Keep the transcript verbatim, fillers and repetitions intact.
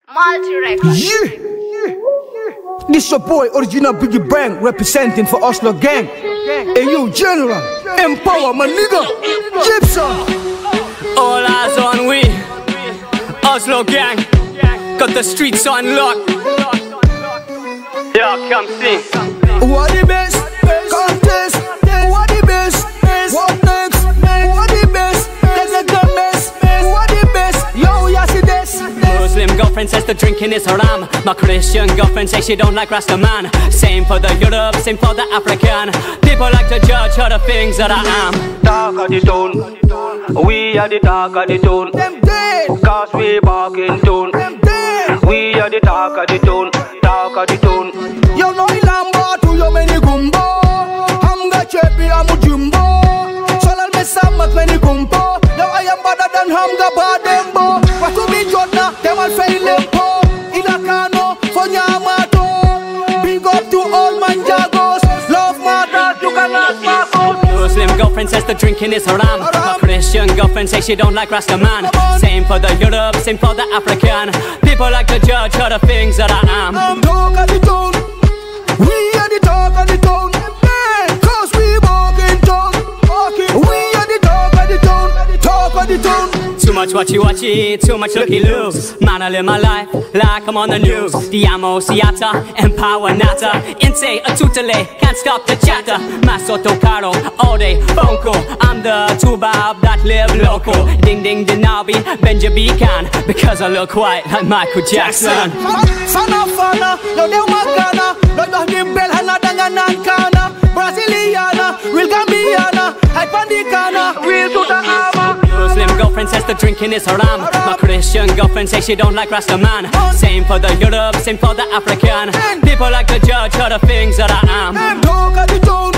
Multi-record. Yeah. This your boy, original Biggie Beng, representing for OSLO Gang. Hey you, General, Empower, my nigga, Gibson. All eyes on we, OSLO Gang, got the streets on lock. Yeah, come see. Who are the best? Contest. Who are the best? What next? Who are the best? There's a gun mess. Who are the best? Yo, you see this? Muslim girlfriend says the drinking is haram. My Christian girlfriend says she don't like Rasta man. Same for the Europe, same for the African. People like to judge all the things that I am. Talk of the tone, we are the talk of the tone. Them dead. Cause we barking tone. Them dead. We are the talk of the tone, talk of the tone. Yo no ilamba tu yo meni gumbo. Hamga chepi amu jumbo. Solal me samak meni gumbo. Yo I am better than Hamga badembo. Watu bi jodna temal feilempo. Ilakano fonyamato. Big up to all manjagos. Love matters, you cannot pass out. Muslim girlfriend says the drinking is haram. My Christian girlfriend says she don't like Rasta man. Same for the Europe, same for the African. People like to judge all the things that I am. I'm talk of the tone. We are the talk of the town. Cause we walk in town. We are the talk of the town. Talk of the town. Too much watchy watchy, too much looky loos. Man, I live my life like I'm on the news. Diamo, siata, empower nata. Inte, a tutele, can't stop the chatter. Masoto caro, all day, phone call. I'm the two-bob that live local. Ding ding dinabi, Benjamin Khan. Because I look white like Michael Jackson. Fana fana, no de magana. No do himbel hana danganan kana. Braziliana, real Gambiana. Hypandicana, real Tutanama. Muslim girlfriend says the drinking is haram. My Christian girlfriend says she don't like Rasta man. Same for the Europe, same for the African. People like to judge all the things that I am. Talk of the town.